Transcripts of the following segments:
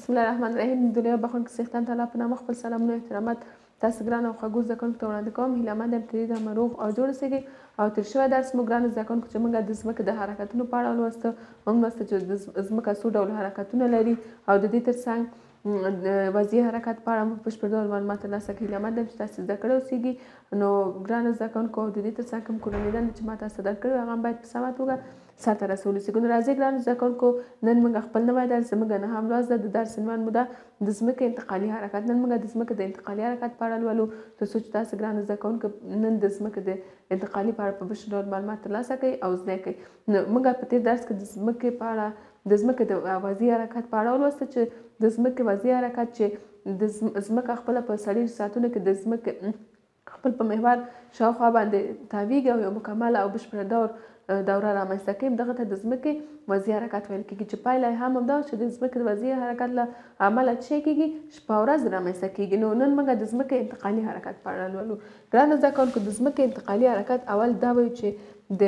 بسم الله الرحمن الرحیم. د دنیا بخښونکي څښتن تعالی په نامه خپل سلامونه او احترامات تاسو ګران او خوږو زده کوونکو ته وړاندې کوم. هیله مند یم چې ډېر روغ او جوړ اوسئ. او تېر شوی درس موږ ګرانو زده کوونکو چې موږ د ځمکې د حرکتونو په اړه ولوسته. موږ لوسته چې ځمکه څو ډول حرکتونه لري او د دې ترڅنګ د وضعي حرکت په اړه موږ بشپړ ډول معلومات ترلاسه کړي. هیله مند یم چې تاسو زده کړی اوسیږي. نو ګرانو زده کوونکو د دې ترڅنګ کوم کورنۍ دندې چې ما تاسو ته درکړې وي هغه هم باید په سمه توګه سرته رسولي سي. نو راځئ ګرانو زده کوونکو نن موږ خپل نوی درس زموږ نهم لوست ده. د درس عنوان مو ده د ځمکې انتقالي حرکت. نن موږ د ځمکې د انتقالي حرکت په اړه لولو تر څو چې تاسو ګرانو زده کوونکو نن د ځمکې د انتقالي په اړه په بشپړ ډول معلومات ترلاسه کړئ او زده کړئ. نو موږ په تېر درس کې د ځمکې په اړه د ځمکې د وضعي حرکت په اړه ولوسته چې د ځمکې وضعي حرکت چې د ځمکه خپله په 40 ساعتونو کې د ځمکې خپل په محور شاوخوا باندې تاویږي او یو مکمل او بشپړ دوره رامنځته کوي. دغه ته د ځمکې وضعي حرکت ویل کېږي چې پایله یې هم همدا چې د ځمکې د وضعي حرکت له امله څه کېږي شپه او ورځ رامنځته کېږي. نو نن موږ د ځمکې انتقالي حرکت په اړه لولو. ګرانو زده کوونکو د ځمکې انتقالي حرکت اول دا وایي چې د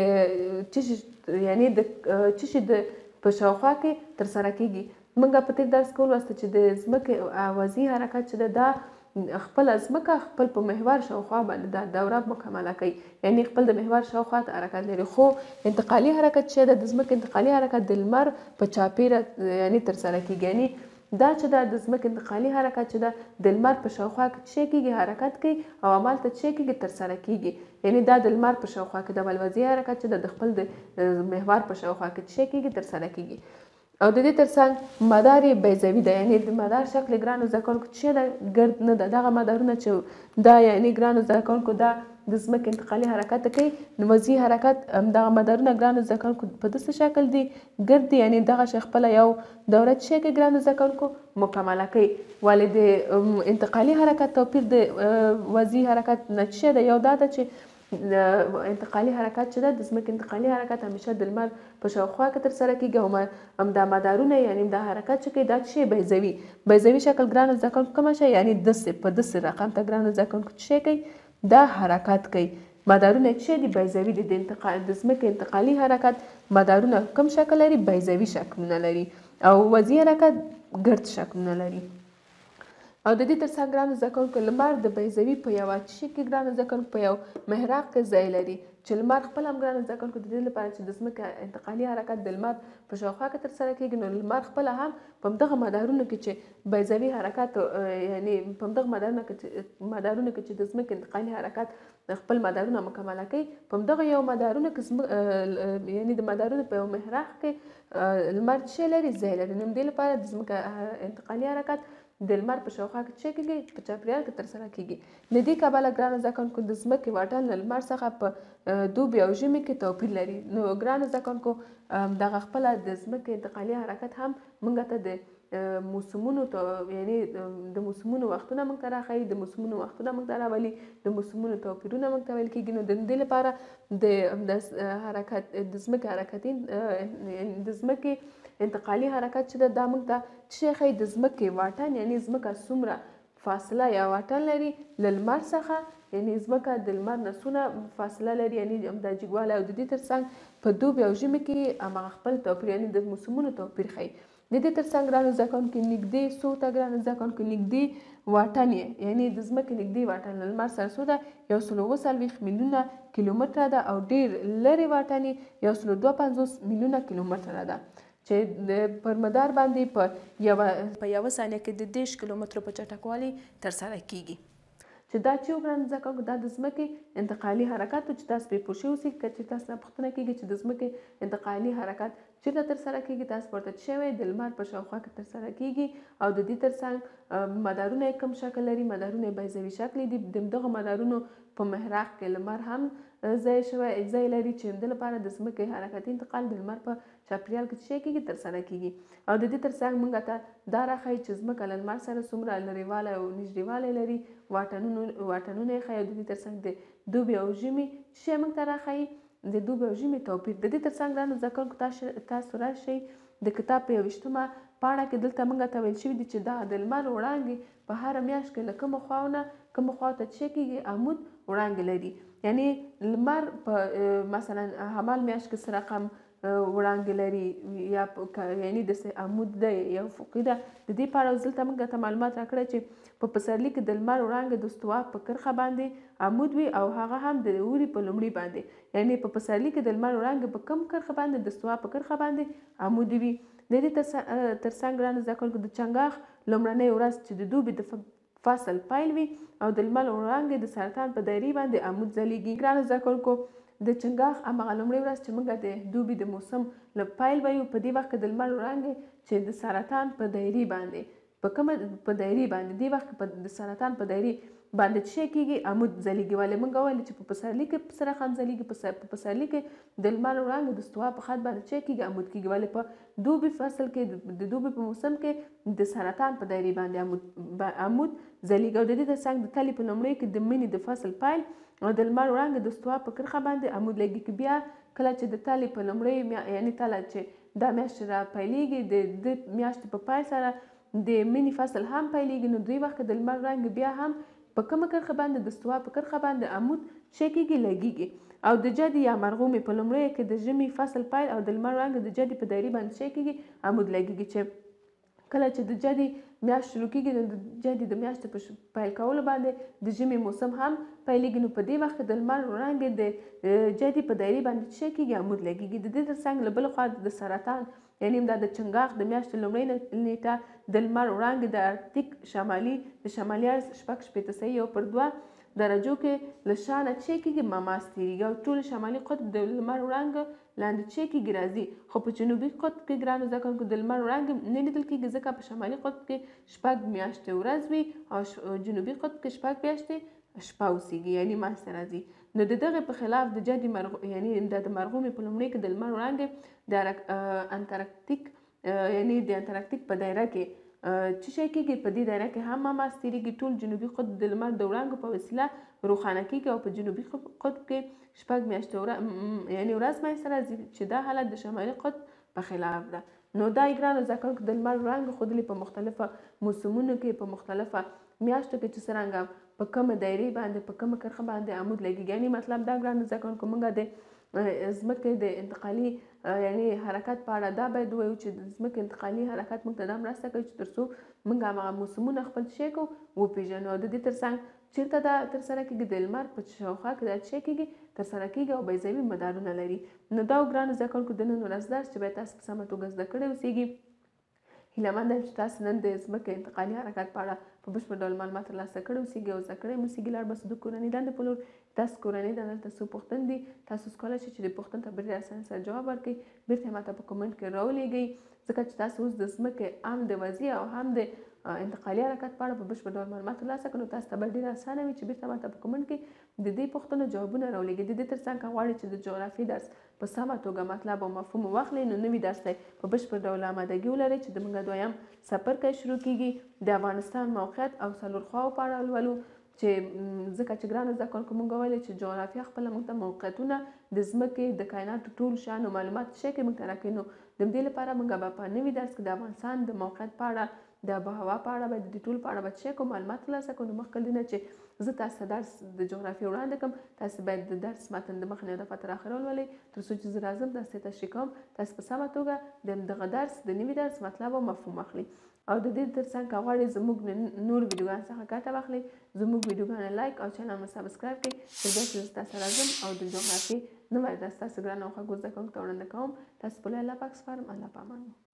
څه شي د په شاوخوا کې ترسره کېږي. موږ په تېر درس کې ولوسته چې د ځمکې وضعي حرکت چې ده خپله ځمکه خپل په محور شاوخوا باندې دا دوره مکمله کوي، یعنې خپل د محور شاوخوا ته حرکت لري. خو انتقالي حرکت چې ده د ځمکې انتقالي حرکت د لمر په چاپېره یعنې ترسره کېږي. یعنې دا چې ده د ځمکې انتقالي حرکت چې ده د لمر په شاوخوا کې څه کېږي حرکت کوي او همالته څه کېږي ترسره کېږي. یعنې دا د لمر په شاوخوا کې ده. بل وضعي حرکت چې ده د خپل د محور په شاوخوا کې څه کېږي ترسره کېږي. او د دې ترڅنګ مدار یې بیضوي ده، یعنې د مدار شکل ګرانو زده کوونکو څه ده ګرد نه ده. دغه مدارونه چې دا یعنې ګرانو زده کوونکو دا د ځمکې انتقالي حرکت کوي. نو وضعي حرکت دغه مدارونه ګرانو زده کوونکو په داسې شکل دي ګرد دي، یعنې دغه شی خپله یو دوره څه کوي ګرانو زده کوونکو مکمله کوي. ولې د انتقالي حرکت توپیر د وضعي حرکت نه څه ده؟ یو دا ده چې انتقالي حرکت چې ده د ځمکې انتقالي حرکت همیشه د لمر په شاوخوا کې ترسره کېږي او همدا مدارونه یعنې دا حرکت چې کوي دا څه بیضوي شکل ګرانو زده کوونکو کومه شی یعنې په داسې رقم ته ګرانو زده کوونکو څه کوي دا حرکت کوي. مدارونه څه دي؟ بیضوي دي. د ځمکې انتقالي حرکت مدارونه کوم شکل لري؟ بیضوي شکلونه لري او وضعي حرکت ګرد شکلونه لري. او د دې ترڅنګ ګرانو زده کوونکو لمر د بیضوي په یوه شي کې ګرانو زده کوونکو په یو محراق کې ځای لري چې لمر خپل هم ګرانو زده کوونکو د دې لپاره چې د ځمکې انتقالي حرکت د لمر په شاوخوا کې ترسره کېږي. نو لمر خپله هم په همدغه مدارونو کې چې بیضوي حرکت یعنې په همدغه مدارونو کې چې د ځمکې انتقالي حرکت خپل مدارونه مکمله کوي په همدغه یو مدارونو کې یعنې د مدارونو په یو محراق کې لمر څه لري ځای لري. نو دې لپاره د ځمکې انتقالي حرکت د لمر په شاوخوا کې څه کېږي په چاپېریال کې ترسره کېږي. له دې کبله ګرانو زده کوونکو د ځمکې واټن له لمر څخه په دوبي او ژمي کې توپیر لري. نو ګرانو زده کوونکو دغه خپله د ځمکې انتقالي حرکت هم موږ ته د موسمونو یعنې د موسمونو وختونه موږ ته راښیي، د موسمونو وختونه موږ ته راولي، د موسمونو توپیرونه موږ ته ویل کېږي. نو د دې لپاره د ځمکې انتقالي حرکت چې ده دا موږ ته څه ښیي؟ د ځمکې واټن یعنې ځمکه څومره فاصله یا واټن لري له لمر څخه، یعنې ځمکه د لمر نه څونه فاصله لري یعنې همدا جګوالی. او د دې ترڅنګ په دوبي او ژمي کې هماغه خپل توپیر یعنې د موسمونو توپیر ښیي. د دې ترڅنګ ګرانو زده کوونکو نږدې څو ته ګرانو زده کوونکو نږدې واټن یې یعنې د ځمکې نږدې واټن له لمر سره څو ده 147 میلیونه کیلومتره ده او ډېر لرې واټن یې 152 میلیونه کیلومتره ده چې پر مدار باندې په یوه ثانیه کې د 10 کیلومترو په چټکوالي ترسره کېږي. چې دا چې ګرانو زده کوونکو دا د ځمکې انتقالي حرکت و چې تاسو پرې پوه شوي اوسئ. که چې تاسو نه پوښتنه کېږي چې د ځمکې انتقالي حرکت چېرته ترسره کېږي تاسو ورته څه وایئ؟ د لمر په شاوخوا کې ترسره کېږي او د دې ترڅنګ مدارونه یې کوم شکل لري؟ مدارونه یې بیضوي شکلې دي. د همدغو مدارونو په محراق کې لمر هم ځای لري چې د لپاره د ځمکې حرکتي انتقال د لمر په چاپېریال کې څه کېږي ترسره کېږي. او د دې ترڅنګ موږ ته دا راښیي چې ځمکه له لمر سره څومره لرېوالی او نږدېوالی لري، واټنونه یې ښیي. او د دې ترڅنګ د دوبي او ژمي څه موږ ته راښیي؟ د دوبي او ژمي توپیر. د دې ترڅنګ ګرانو زده کوونکو تاسو راشئ د کتاب په 21مه پاڼه کې دلته موږ ته ویل شوي دي چې دا د لمر وړانګې په هره میاشت کې له کومو خواو ته څه کېږي عمود وړانګې لري. یعنې لمر په مثلا حمال میاشت کې څه رقم وړانګې لري یا یعنې داسې عمود دی یا افقي ده. د دې په اړه اوس دلته موږ ته معلومات راکړی چې په پسرلي کې د لمر وړانګې د استوا په کرښه باندې عمود وي او هغه هم د اوړي په لومړي باندې، یعنې په پسرلي کې د لمر وړانګې په کوم کرښه باندې د استوا په کرښه باندې عمودي وي. د دې ترڅنګ ګرانو زده کوونکو د چنګاښ لومړنۍ ورځ چې د دوبي د فصل پیل وي او د لمر وړانګې د سرطان په دایرې باندې عمود ځلیږي. ګرانو زده کوونکو د چنګاښ هماغه لومړۍ ورځ چې موږ د دوبي د موسم له پیل ویو، په دې وخت کې د لمر وړانګې چې د سرطان په دایرې باندې په کومه په دایرې باندې دې وخت کې د سرطان په دایرې باندې څه شی کېږي؟ عمود ځلیږي. ولې موږ ویل چې په پسرلي کې سره هم ځلیږي، په پسرلي کې د لمر وړانګې د استوا په خط باندې څه کېږي؟ عمود کېږي. ولې په دوبي فصل کې د دوبي په موسم کې د سرطان په دایرې باندې عمود ځلیږي. او د دې ترڅنګ د تلې په لومړۍ کې د مني د فصل پیل او د لمر وړانګې د استوا په کرښه باندې عمود لګي. بیا کله چې د تلې په لومړۍ یعنې تله چې دا میاشت را پیلېږي، د میاشتې په پیل سره د مني فصل هم پیلېږي، نو دوی وخت د لمر وړانګې بیا هم په کومه کرښه باندې د استوا په کرښه باندې عمود څه کېږي؟ لګېږي. او د جدي یا مرغومي په لومړیو کې د ژمي فصل پیل او د لمر وړانګې د جدي په دایرې باندې څه کېږي؟ عمود لګېږي. چې کله چې د جدي میاشت شروع کېږي، نو د جدي د میاشتې په پیل کولو باندې د ژمي موسم هم پیلېږي، نو په دې وخت د لمر وړانګې د جدي په دایرې باندې څه کېږي؟ عمود لګېږي. د دې ترڅنګ له بلې خوا د سرطان یعنې دا د چنګاښ د میاشتې لومړۍ نیټه د لمر وړانګې د ارکتیک شمالي اړخ 6.2 درجو کې له شا نه څه کېږي؟ مماس تېرېږي او ټول شمالي قطب د لمر وړانګه لاندې څه کېږي؟ راځي. خو په جنوبي قطب کې ګرانو زده کوونکو د لمر وړانګې نه لیدل کېږي، ځکه په شمالي قطب کې 6 میاشتې ورځ وي او جنوبي قطب کې 6 میاشتې شپه اوسېږي، یعنې منځته راځي. نو د دغې په خلاف د جدي یعنې د مرغومي په لومړۍ کې د لمر وړانګې د انټارکتیک یعنې د انټارکتیک په دایره کې څه شی کېږي؟ په دې دایره کې هم مماس تېرېږي. ټول جنوبي قطب د لمر د وړانګو په وسیله روښانه کېږي او په جنوبي قطب کې 6 میاشتې یعنې ورځ منځته راځي، چې دا حالت د شمالي قطب په خلاف ده. نو دا ګرانو زده کوونکو د لمر وړانګې ښودلې په مختلفه موسمونو کې، په مختلفه میاشتو کې چې څرنګه په کومه دایرې باندې په کومه کرښه باندې عمود لګېږي. یعنې مطلب دا ګرانو زده کوونکو موږ د ځمکې د انتقالي یعنې حرکت په اړه دا باید ووایو چې د ځمکې انتقالي حرکت موږ ته دا مرسته کوي چې تر څو موږ هماغه موسمونه خپل څه کړو وپېژنو. او د دې ترڅنګ چېرته دا ترسره کېږي؟ د لمر په شاوخوا کې دا څه کېږي؟ ترسره کېږي او بیضوي مدارونه لري. نو دا ګرانو زده کوونکو د نن ورځ درس چې باید تاسو په سمه توګه زده کړی اوسېږي. هیله مند یم چې تاسو نن د ځمکې انتقالي حرکت په اړه په بشپړ ډول معلومات ترلاسه کړي اوسېږي او زده کړی مو اوسېږي. لاړ بس د کورنۍ دندې په لور. تاسو کورنۍ دنده ته څه پوښتنې دي، تاسو کولی شئ چې د پوښتنو ته په ډېرې اسانۍ سره جواب ورکړئ، بېرته یې ماته په کومنټ کې راولېږئ، ځکه چې تاسو اوس د ځمکې هم د وضعي او هم د انتقالي حرکت په اړه په بشپړ ډول معلومات ترلاسه کړئ. نو تاسو ته به ډېره اسانه وي چې بېرته ماته په کومنټ کې د دې پوښتنو جوابونه راولېږئ. د دې ترڅنګ که غواړئ چې د جغرافیې درس په سمه توګه مطلب او مفهوم واخلئ، نو نوي درس ته په بشپړ ډول آمادګي ولرئ چې د موږ دویم څپرکی شروع کېږي د افغانستان موقعیت او څلور خواو په اړه لولو. چې ځکه چې ګرانو زده کوونکو موږ ویلې چې جغرافیه خپله موږ ته موقعیتونه د ځمکې د کایناتو ټول شیانو معلومات څه کوي موږ ته راکوي. نو د دې لپاره موږ به په نوي درس کې د افغانستان د موقعیت په اړه، د آب و هوا په اړه باید د ټول په اړه به څه کوو معلومات ترلاسه کړو. نو مخکې له نه چې زه تاسو ته درس د جغرافیې وړاندې کړم، تاسو باید د درس متن د مخه نه یو دفعه تر اخره ولولئ، تر څو چې زه راځم تاسو ته تشریح کوم، تاسو په سمه توګه د دغه درس د نوي درس مطلب او مفهوم اخلئ. او د دې ترڅنګ که غواړئ زموږ نور ویډیوګانو څخه ګټه واخلئ، زموږ ویډیوګانو لایک او چینل مو سبسکرایب کړئ، تر بیا چې زه تاسو راځم او د جغرافیې نوی درس تاسو ګرانو او خوږو زده کوونکو ته وړاندې کوم. تاسو په الله پاک سپارم. الله په امان.